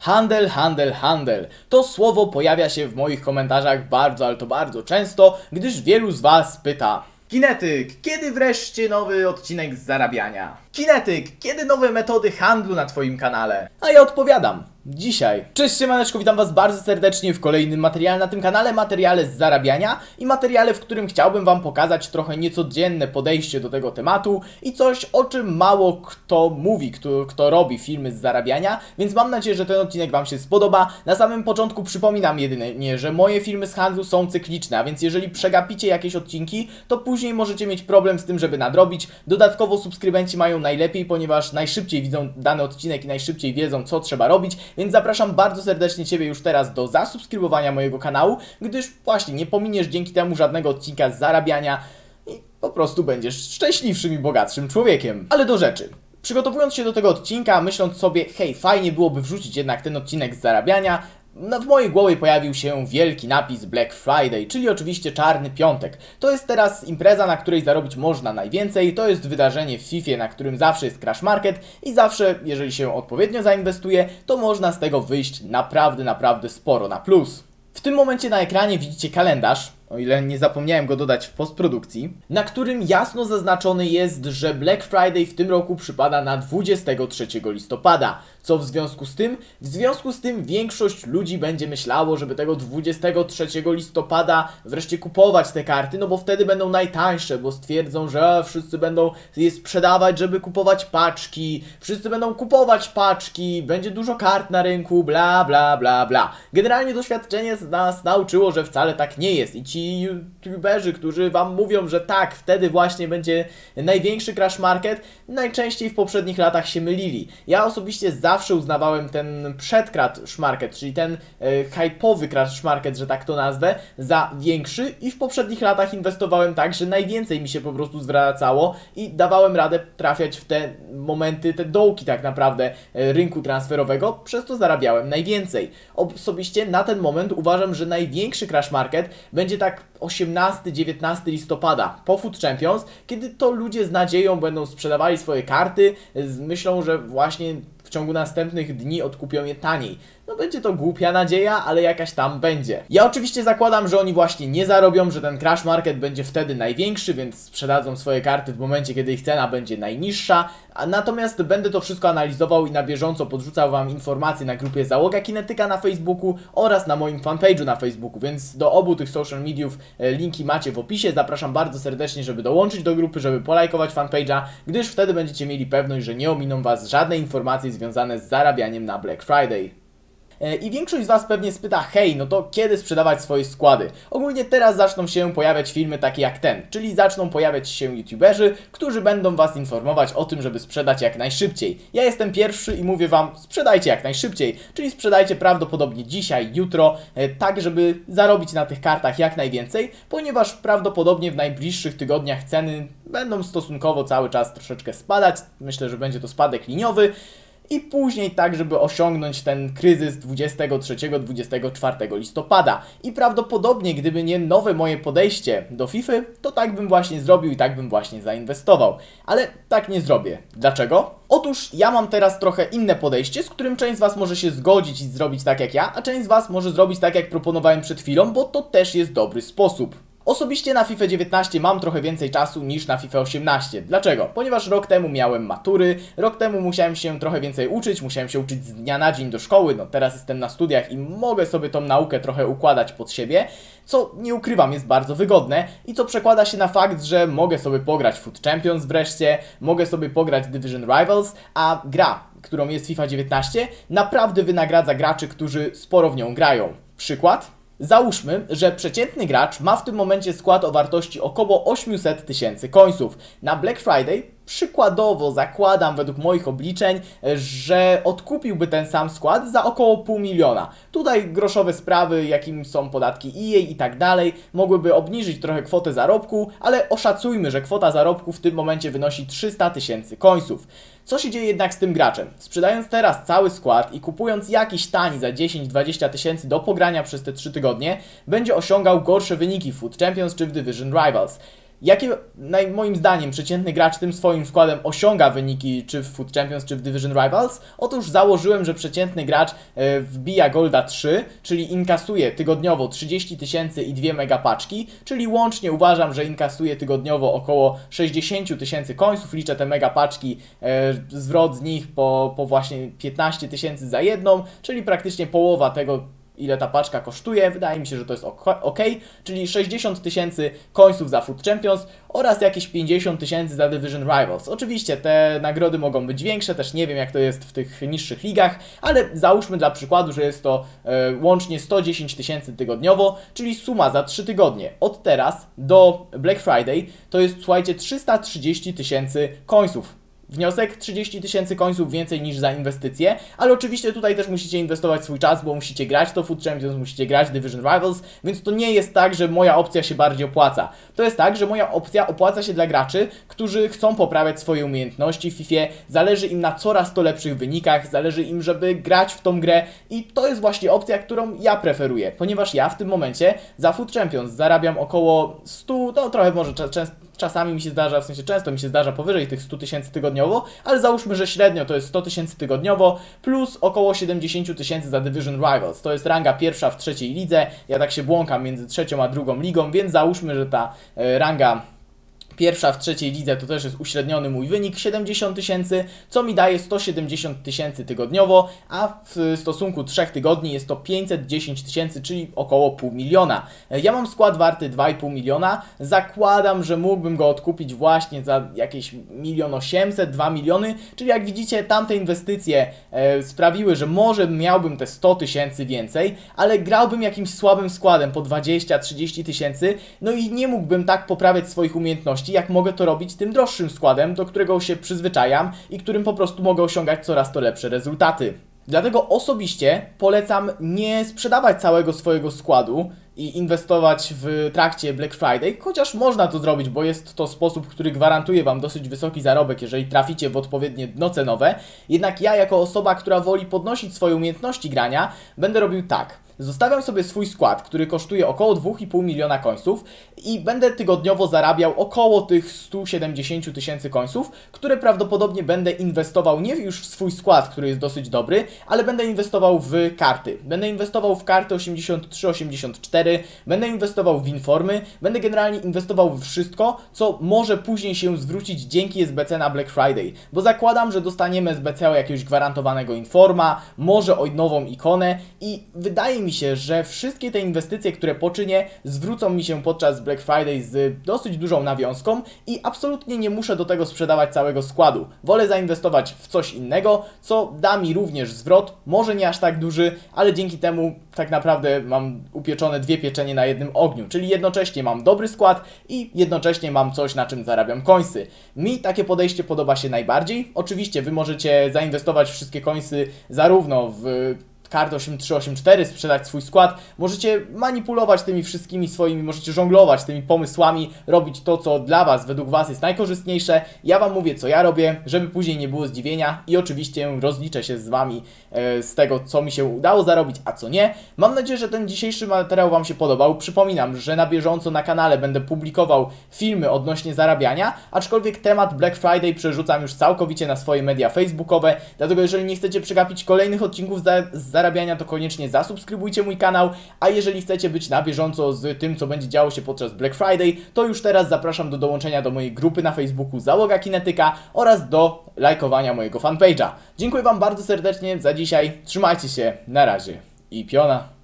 Handel, handel, handel. To słowo pojawia się w moich komentarzach bardzo, ale to bardzo często, gdyż wielu z Was pyta: Kinetyk, kiedy wreszcie nowy odcinek z zarabiania? Kinetyk, kiedy nowe metody handlu na Twoim kanale? A ja odpowiadam: dzisiaj. Cześć siemaneczko, witam Was bardzo serdecznie w kolejnym materiale na tym kanale, materiale z zarabiania i materiale, w którym chciałbym Wam pokazać trochę niecodzienne podejście do tego tematu i coś, o czym mało kto mówi, kto robi filmy z zarabiania, więc mam nadzieję, że ten odcinek Wam się spodoba. Na samym początku przypominam jedynie, że moje filmy z handlu są cykliczne, a więc jeżeli przegapicie jakieś odcinki, to później możecie mieć problem z tym, żeby nadrobić. Dodatkowo subskrybenci mają najlepiej, ponieważ najszybciej widzą dany odcinek i najszybciej wiedzą, co trzeba robić. Więc zapraszam bardzo serdecznie Ciebie już teraz do zasubskrybowania mojego kanału, gdyż właśnie nie pominiesz dzięki temu żadnego odcinka z zarabiania i po prostu będziesz szczęśliwszym i bogatszym człowiekiem. Ale do rzeczy. Przygotowując się do tego odcinka, myśląc sobie, hej, fajnie byłoby wrzucić jednak ten odcinek z zarabiania, w mojej głowie pojawił się wielki napis Black Friday, czyli oczywiście Czarny Piątek. To jest teraz impreza, na której zarobić można najwięcej, to jest wydarzenie w FIFA, na którym zawsze jest crash market i zawsze, jeżeli się odpowiednio zainwestuje, to można z tego wyjść naprawdę sporo na plus. W tym momencie na ekranie widzicie kalendarz, o ile nie zapomniałem go dodać w postprodukcji, na którym jasno zaznaczony jest, że Black Friday w tym roku przypada na 23 listopada. Co w związku z tym? W związku z tym większość ludzi będzie myślało, żeby tego 23 listopada wreszcie kupować te karty, no bo wtedy będą najtańsze, bo stwierdzą, że wszyscy będą je sprzedawać, żeby kupować paczki, wszyscy będą kupować paczki, będzie dużo kart na rynku, bla bla bla bla. Generalnie doświadczenie nas nauczyło, że wcale tak nie jest i ci youtuberzy, którzy Wam mówią, że tak, wtedy właśnie będzie największy crash market, najczęściej w poprzednich latach się mylili. Ja osobiście zawsze uznawałem ten przedcrash market, czyli ten hype'owy crash market, że tak to nazwę, za większy i w poprzednich latach inwestowałem tak, że najwięcej mi się po prostu zwracało i dawałem radę trafiać w te momenty, te dołki tak naprawdę rynku transferowego, przez to zarabiałem najwięcej. Osobiście na ten moment uważam, że największy crash market będzie tak 18-19 listopada po Food Champions, kiedy to ludzie z nadzieją będą sprzedawali swoje karty, myślą, że właśnie w ciągu następnych dni odkupią je taniej. No będzie to głupia nadzieja, ale jakaś tam będzie. Ja oczywiście zakładam, że oni właśnie nie zarobią, że ten crash market będzie wtedy największy, więc sprzedadzą swoje karty w momencie, kiedy ich cena będzie najniższa. Natomiast będę to wszystko analizował i na bieżąco podrzucał Wam informacje na grupie Załoga Kinetyka na Facebooku oraz na moim fanpage'u na Facebooku, więc do obu tych social mediów linki macie w opisie. Zapraszam bardzo serdecznie, żeby dołączyć do grupy, żeby polajkować fanpage'a, gdyż wtedy będziecie mieli pewność, że nie ominą Was żadne informacje związane z zarabianiem na Black Friday. I większość z Was pewnie spyta, hej, no to kiedy sprzedawać swoje składy? Ogólnie teraz zaczną się pojawiać filmy takie jak ten, czyli zaczną pojawiać się youtuberzy, którzy będą Was informować o tym, żeby sprzedać jak najszybciej. Ja jestem pierwszy i mówię Wam, sprzedajcie jak najszybciej, czyli sprzedajcie prawdopodobnie dzisiaj, jutro, tak żeby zarobić na tych kartach jak najwięcej, ponieważ prawdopodobnie w najbliższych tygodniach ceny będą stosunkowo cały czas troszeczkę spadać, myślę, że będzie to spadek liniowy. I później tak, żeby osiągnąć ten kryzys 23-24 listopada. I prawdopodobnie, gdyby nie nowe moje podejście do FIFA, to tak bym właśnie zrobił i tak bym właśnie zainwestował. Ale tak nie zrobię. Dlaczego? Otóż ja mam teraz trochę inne podejście, z którym część z Was może się zgodzić i zrobić tak jak ja, a część z Was może zrobić tak jak proponowałem przed chwilą, bo to też jest dobry sposób. Osobiście na FIFA 19 mam trochę więcej czasu niż na FIFA 18. Dlaczego? Ponieważ rok temu miałem matury, rok temu musiałem się trochę więcej uczyć, musiałem się uczyć z dnia na dzień do szkoły, no teraz jestem na studiach i mogę sobie tą naukę trochę układać pod siebie, co nie ukrywam jest bardzo wygodne i co przekłada się na fakt, że mogę sobie pograć Food Champions wreszcie, mogę sobie pograć Division Rivals, a gra, którą jest FIFA 19, naprawdę wynagradza graczy, którzy sporo w nią grają. Przykład? Załóżmy, że przeciętny gracz ma w tym momencie skład o wartości około 800 tysięcy coinsów. Na Black Friday przykładowo zakładam według moich obliczeń, że odkupiłby ten sam skład za około 500 000. Tutaj groszowe sprawy, jakim są podatki EA i tak dalej, mogłyby obniżyć trochę kwotę zarobku, ale oszacujmy, że kwota zarobku w tym momencie wynosi 300 tysięcy coinsów. Co się dzieje jednak z tym graczem? Sprzedając teraz cały skład i kupując jakiś tani za 10-20 tysięcy do pogrania przez te 3 tygodnie, będzie osiągał gorsze wyniki w Food Champions czy w Division Rivals. Jakie moim zdaniem przeciętny gracz tym swoim składem osiąga wyniki czy w Food Champions, czy w Division Rivals? Otóż założyłem, że przeciętny gracz wbija Golda 3, czyli inkasuje tygodniowo 30 000 i 2 megapaczki, czyli łącznie uważam, że inkasuje tygodniowo około 60 000 coinsów, liczę te megapaczki, zwrot z nich po właśnie 15 000 za jedną, czyli praktycznie połowa tego, ile ta paczka kosztuje. Wydaje mi się, że to jest ok, czyli 60 000 coinsów za Food Champions oraz jakieś 50 000 za Division Rivals. Oczywiście te nagrody mogą być większe, też nie wiem jak to jest w tych niższych ligach, ale załóżmy dla przykładu, że jest to łącznie 110 000 tygodniowo, czyli suma za 3 tygodnie od teraz do Black Friday to jest, słuchajcie, 330 000 coinsów. Wniosek 30 000 coinsów więcej niż za inwestycje, ale oczywiście tutaj też musicie inwestować swój czas, bo musicie grać to Food Champions, musicie grać Division Rivals, więc to nie jest tak, że moja opcja się bardziej opłaca. To jest tak, że moja opcja opłaca się dla graczy, którzy chcą poprawiać swoje umiejętności w FIFA, zależy im na coraz to lepszych wynikach, zależy im, żeby grać w tą grę i to jest właśnie opcja, którą ja preferuję, ponieważ ja w tym momencie za Food Champions zarabiam około 100, no trochę może czasami mi się zdarza, w sensie często mi się zdarza powyżej tych 100 000 tygodniowo, ale załóżmy, że średnio to jest 100 000 tygodniowo plus około 70 000 za Division Rivals. To jest ranga pierwsza w trzeciej lidze, ja tak się błąkam między trzecią a drugą ligą, więc załóżmy, że ta ranga pierwsza w trzeciej lidze to też jest uśredniony mój wynik 70 000, co mi daje 170 000 tygodniowo, a w stosunku 3 tygodni jest to 510 000, czyli około 500 000. Ja mam skład warty 2,5 miliona, zakładam, że mógłbym go odkupić właśnie za jakieś 1 800 000, 2 miliony, czyli jak widzicie tamte inwestycje sprawiły, że może miałbym te 100 000 więcej, ale grałbym jakimś słabym składem po 20-30 000, no i nie mógłbym tak poprawiać swoich umiejętności, jak mogę to robić tym droższym składem, do którego się przyzwyczajam i którym po prostu mogę osiągać coraz to lepsze rezultaty. Dlatego osobiście polecam nie sprzedawać całego swojego składu i inwestować w trakcie Black Friday, chociaż można to zrobić, bo jest to sposób, który gwarantuje Wam dosyć wysoki zarobek, jeżeli traficie w odpowiednie dno cenowe. Jednak ja jako osoba, która woli podnosić swoje umiejętności grania, będę robił tak. Zostawiam sobie swój skład, który kosztuje około 2,5 miliona coinsów i będę tygodniowo zarabiał około tych 170 000 coinsów, które prawdopodobnie będę inwestował nie już w swój skład, który jest dosyć dobry, ale będę inwestował w karty. Będę inwestował w karty 83-84, będę inwestował w informy, będę generalnie inwestował w wszystko, co może później się zwrócić dzięki SBC na Black Friday, bo zakładam, że dostaniemy SBC o jakiegoś gwarantowanego informa, może o nową ikonę i wydaje mi się, że wszystkie te inwestycje, które poczynię, zwrócą mi się podczas Black Friday z dosyć dużą nawiązką i absolutnie nie muszę do tego sprzedawać całego składu. Wolę zainwestować w coś innego, co da mi również zwrot, może nie aż tak duży, ale dzięki temu tak naprawdę mam upieczone dwie pieczenie na jednym ogniu, czyli jednocześnie mam dobry skład i jednocześnie mam coś, na czym zarabiam coinsy. Mi takie podejście podoba się najbardziej. Oczywiście Wy możecie zainwestować wszystkie coinsy zarówno w kartę 8384, sprzedać swój skład, możecie manipulować tymi wszystkimi swoimi, możecie żonglować tymi pomysłami, robić to, co dla Was, według Was jest najkorzystniejsze. Ja Wam mówię, co ja robię, żeby później nie było zdziwienia i oczywiście rozliczę się z Wami z tego, co mi się udało zarobić, a co nie. Mam nadzieję, że ten dzisiejszy materiał Wam się podobał. Przypominam, że na bieżąco na kanale będę publikował filmy odnośnie zarabiania, aczkolwiek temat Black Friday przerzucam już całkowicie na swoje media facebookowe, dlatego jeżeli nie chcecie przegapić kolejnych odcinków z zarabiania, to koniecznie zasubskrybujcie mój kanał, a jeżeli chcecie być na bieżąco z tym, co będzie działo się podczas Black Friday, to już teraz zapraszam do dołączenia do mojej grupy na Facebooku Załoga Kinetyka oraz do lajkowania mojego fanpage'a. Dziękuję Wam bardzo serdecznie za dzisiaj, trzymajcie się, na razie i piona!